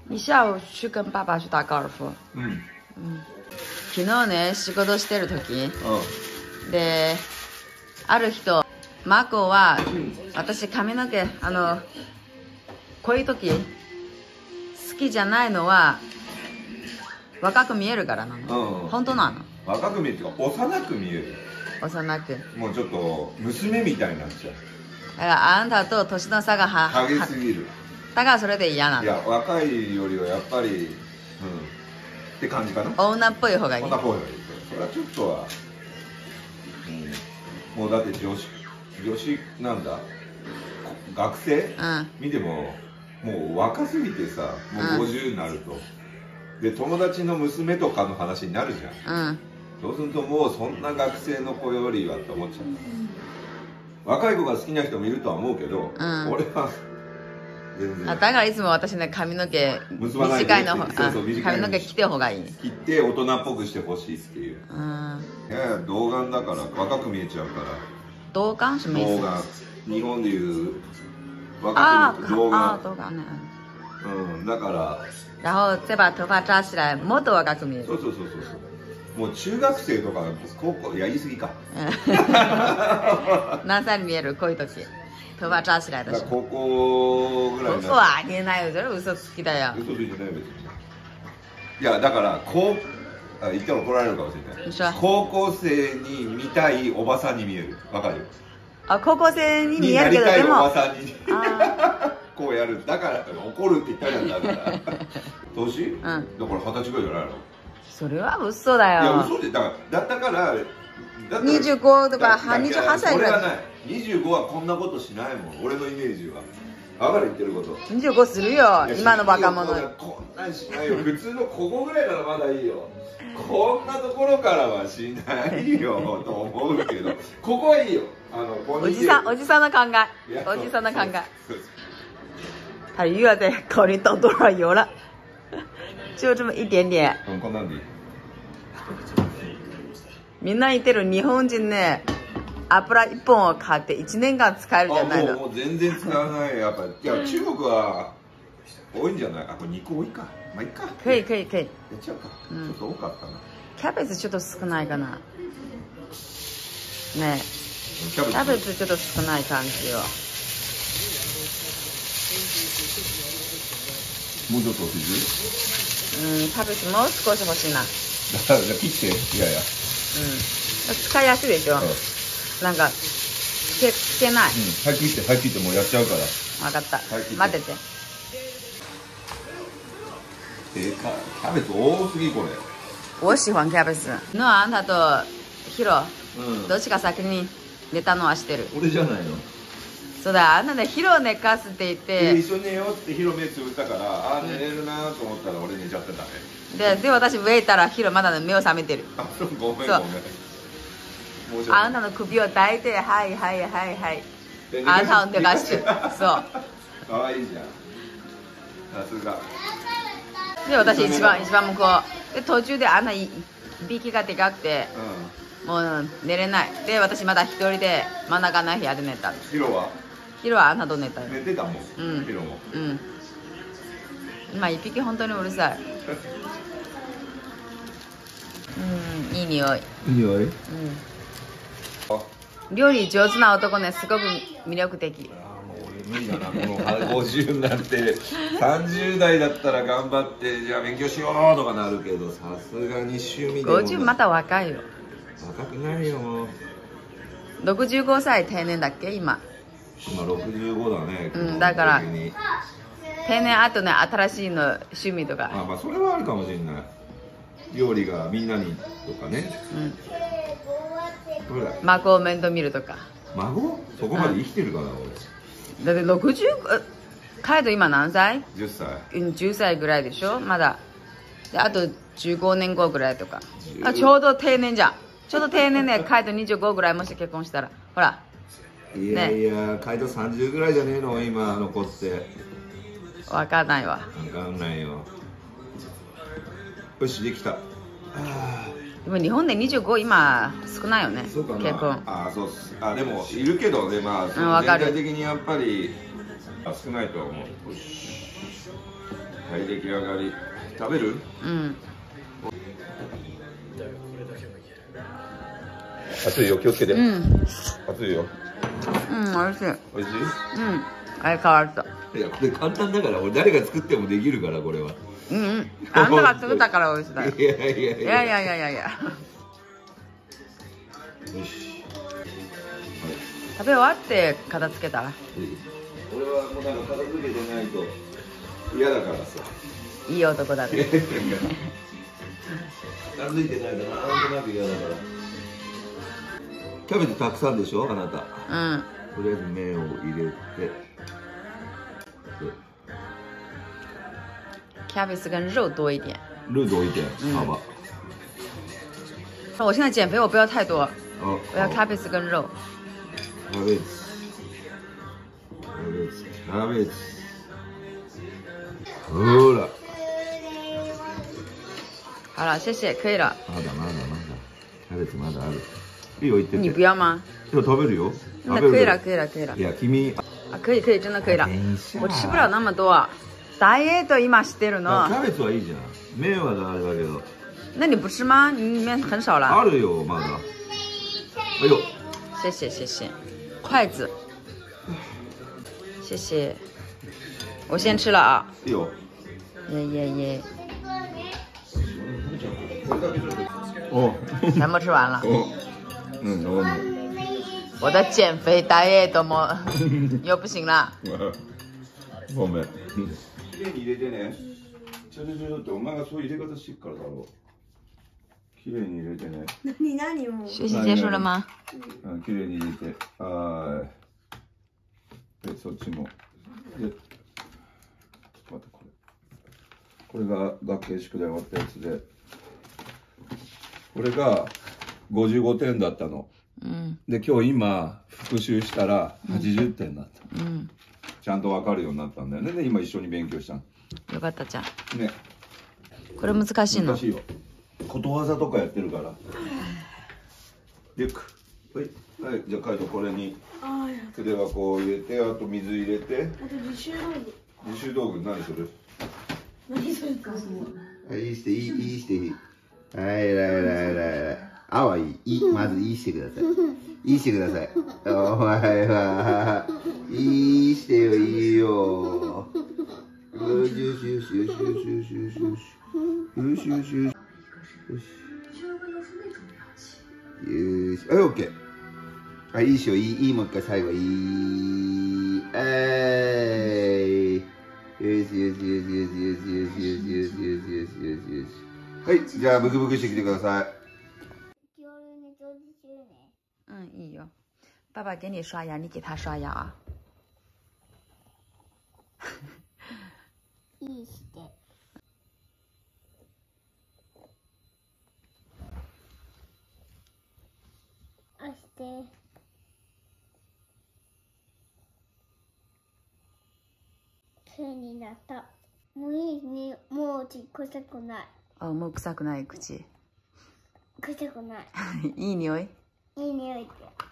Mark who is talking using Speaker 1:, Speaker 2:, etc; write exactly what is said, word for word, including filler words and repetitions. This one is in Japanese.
Speaker 1: 你下午去跟爸爸去打高尔夫。
Speaker 2: うん。
Speaker 1: うん、昨日ね、仕事してる時、うん、で、ある人、マコは、私髪の毛、あの、こういう時、好きじゃないのは、若く見えるからなの。うん、本当なの？
Speaker 2: 若く見えるっていうか、幼く見える。
Speaker 1: 幼く。
Speaker 2: もうちょっと、娘みたいになっちゃう。
Speaker 1: だからあんたと年の差がは
Speaker 2: 激しすぎる。
Speaker 1: だからそれで嫌なの。
Speaker 2: いや、若いよりはやっぱり、うん、って感じかな。
Speaker 1: 女っぽい方がいい。
Speaker 2: 女っぽい方がいい。それはちょっとは、うん、もうだって女子、女子なんだ、学生、うん、見ても、もう若すぎてさ、もうごじゅうになると。うん、で、友達の娘とかの話になるじゃん。うん、そうするともうそんな学生の子よりはって思っちゃう。うん、若い子が好きな人もいるとは思うけど、うん、俺は全然。あ、だ
Speaker 1: からいつも私ね、髪の毛短いの、髪の毛切って方がいい。
Speaker 2: 切って大人っぽくしてほしいっていう。うん、いやいや、童顔だから若く見えちゃうから。
Speaker 1: 童顔？童
Speaker 2: 顔。日本でいう
Speaker 1: 若く見える童顔。あ、童顔ね。
Speaker 2: うん、だから。
Speaker 1: 然後再把頭发扎起来、もっと若く見える。
Speaker 2: そうそうそうそう。もう中学生とか高校、いや言い過ぎか。
Speaker 1: 何歳に見える？こういう時。頭发扎起来的時候。
Speaker 2: 高校ぐらい。
Speaker 1: 高校はありえないよ。それ嘘つきだよ。
Speaker 2: 嘘ついてないよ別に。いやだからこう言ったら怒られるかもしれない。高校生に見たいおばさんに見える。わかる？
Speaker 1: あ、高校生に見えるけどでも。
Speaker 2: おばさんに。こうやる。だから怒るって言ったじゃんだから。年？うん。だから二十歳ぐらいじゃないの？
Speaker 1: それは嘘だよ。
Speaker 2: いや嘘でだからだったから
Speaker 1: にじゅうごとかにじゅうはっさいぐらい。
Speaker 2: 俺はないにじゅうごはこんなことしないもん。俺のイメージは分かる言ってること。
Speaker 1: にじゅうごするよ今の若者。
Speaker 2: こんなんしないよ。普通のここぐらいならまだいいよ。こんなところからはしないよと思うけど、ここはいいよ。あの
Speaker 1: おじさんおじさんの考え。おじさんの考え。他鱼啊在考虑倒多少油了。就这么一点点。みんな言ってる日本人ね、油一本を買って一年間使えるじゃないの。
Speaker 2: もう全然使わない。やっぱいや中国は多いんじゃない？あ、これ肉多いか。まあいいか。
Speaker 1: 可以可以可以。
Speaker 2: やっちゃうか。ちょっと多かったな。
Speaker 1: キャベツちょっと少ないかな。ね。キャベツちょっと少ない感じよ。
Speaker 2: もうちょっと欲し
Speaker 1: い？うん、キャベツもう少し欲しいな。
Speaker 2: じゃあ切って。いやいや。うん。
Speaker 1: 使いやすいでしょ。うん、なんかつけつけない。うん。
Speaker 2: はい切ってはい切ってもうやっちゃうから。
Speaker 1: 分かった。はい、待ってて。
Speaker 2: えー、かキャベツ多すぎこれ。
Speaker 1: 我喜欢キャベツ。のあんたとヒロ、うん、どっちが先に寝たのは知ってる？
Speaker 2: 俺じゃないの。
Speaker 1: そうだ、あんなね、ヒロ寝かすって言って、
Speaker 2: 一緒に寝ようってヒロ目つぶったから、ああ寝れるなと思ったら俺寝ちゃってたね。
Speaker 1: で、で私上行ったらヒロまだ目を覚めてる。
Speaker 2: あ、そう、ごめんごめん。
Speaker 1: あんたの首を抱いて、はいはいはいはい。あんたを寝かして、そう。
Speaker 2: かわいいじゃん。さすが。
Speaker 1: で、私一番一番向こう。で、途中であんないびきがでかくて、うん、もう寝れない。で、私まだ一人で真ん中の部屋で寝たの。
Speaker 2: ヒロは？
Speaker 1: ヒロはあんたと寝たよ。
Speaker 2: 寝てたもん。うん。ヒロも。
Speaker 1: うん。今一匹本当にうるさい。うん、いい匂い。
Speaker 2: いい匂い。うん。
Speaker 1: 料理上手な男ね、すごく魅力的。
Speaker 2: ああ、もう俺無理だな。このごじゅうになってさんじゅう代だったら頑張ってじゃあ勉強しようとかなるけど、さすがに趣味でも。
Speaker 1: ごじゅうまた若いよ。
Speaker 2: 若くないよもう。
Speaker 1: ろくじゅうごさい定年だっけ今。
Speaker 2: 今ろくじゅうごだね。
Speaker 1: うん、だから定年あとね、新しいの趣味とか。
Speaker 2: あ、まあそれはあるかもしれない。料理がみんなにとかね。うん。
Speaker 1: 孫を面倒見るとか。
Speaker 2: 孫？そこまで生きてるかな、俺。
Speaker 1: だってろくじゅう、カイト今何歳？
Speaker 2: じゅっさい。
Speaker 1: うん、じゅっさいぐらいでしょまだ。であとじゅうごねんごぐらいとか。あ、ちょうど定年じゃん。ちょうど定年でカイトにじゅうごぐらいもし結婚したら。ほら。
Speaker 2: いやいや、ね、カイトさんじゅうぐらいじゃねえの今の子って。
Speaker 1: わかんないわ。
Speaker 2: わかんないよ。よし、できた。
Speaker 1: でも日本でにじゅうご今少ないよね。
Speaker 2: そうかな。
Speaker 1: 結婚。
Speaker 2: あ、そうっす。あ、でもいるけどね、まあ全体的にやっぱり少ないとは思う。 はい出来上がり。食べる？
Speaker 1: うん。
Speaker 2: 熱いよ、気をつけて。うん。熱いよ。
Speaker 1: うん、美味しい。
Speaker 2: 美味しい？うん。
Speaker 1: 相変わらず。
Speaker 2: いや、これ簡単だから、俺誰が作ってもできるから、これは。
Speaker 1: うん、うん。あんたが作ったから美味しいだよ。
Speaker 2: いやいやいやいや。
Speaker 1: いやいやいやいやいや。よ
Speaker 2: し。
Speaker 1: 食べ終わって片付けたら。
Speaker 2: 俺はもうなんか片付けてないと嫌だからさ。
Speaker 1: いい男だね。
Speaker 2: 片付いてないとなんとなく嫌だから。キャベツたくさんでしょ、あなた。
Speaker 1: うん。
Speaker 2: とりあえず麺を入れて。
Speaker 1: キャベツ跟肉多一点。
Speaker 2: 肉多一点，好吧。
Speaker 1: 我现在减肥，我不要太多，我要 cabbage 跟肉。
Speaker 2: cabbage，cabbage，cabbage，好了。
Speaker 1: 好了，谢谢，可以了。
Speaker 2: まだまだまだ。キャベツまだある。いいよ言ってて。
Speaker 1: 你不要吗？
Speaker 2: 今日食べるよ。
Speaker 1: 那可以了，可以了，可以了。
Speaker 2: いや君。
Speaker 1: 啊，可以可以，真的可以了。我吃不了那么多。ダイエット今してるの。
Speaker 2: キャベツはいいじゃん。麺はあれだけど。
Speaker 1: 那你不吃吗？你面很少了。
Speaker 2: あるよまだ。哎呦。
Speaker 1: 谢谢谢谢。筷子。谢谢。我先吃了啊。
Speaker 2: いいよ。
Speaker 1: 耶耶耶。
Speaker 2: 哦。
Speaker 1: 全部吃完了。
Speaker 2: 嗯，我。
Speaker 1: 我的减肥ダイエットも又不行了。
Speaker 2: ごめん。きれいに入れてね。ちょちょちょってお前がそういう入れ方してっからだろう。きれいに入れてね。
Speaker 3: 何何も。
Speaker 1: 学習結束了吗？
Speaker 2: うん、きれいに入れて。はい。で、そっちも。で、ちょっと待ってこれ。これが学研宿題終わったやつで。これがごじゅうごてんだったの。うん、で、今日今復習したらはちじゅってんだった。うん。ちゃんと分かるようになったんだよね。で、今一緒に勉強したの。
Speaker 1: よかったじゃん。
Speaker 2: ね。
Speaker 1: これ難しいの？
Speaker 2: 難しいよ。ことわざとかやってるから。リュック。はい。はい。じゃあ、カイトこれに筆箱を入れて、あと水入れて。
Speaker 3: あと自習道具。
Speaker 2: 自習道具何する？
Speaker 3: 何するか。
Speaker 2: はい、いいして、いい、いいして、いい。はい、らいらいらいらい。あはいい。い、まずいいしてください。いいしてください。お前は、いいしてよ、いいよ。よしよしよしよしよしよしよしよし。よしよしよし。よし。よし。はい、オッケー。あ、いいっしょ、いい、いい、もう一回最後、いい。えーい。よしよしよしよしよしよしよしよしよしよしよし。はい、じゃあ、ブクブクしてきてください。
Speaker 1: 嗯，いいよ。爸爸给你刷牙，你给他刷牙啊。
Speaker 3: いいして。あして。手になった。もういいね。もう口臭くない。
Speaker 1: あ、もう臭くない口。
Speaker 3: 臭くない。
Speaker 1: いい匂い。
Speaker 3: いい匂いって。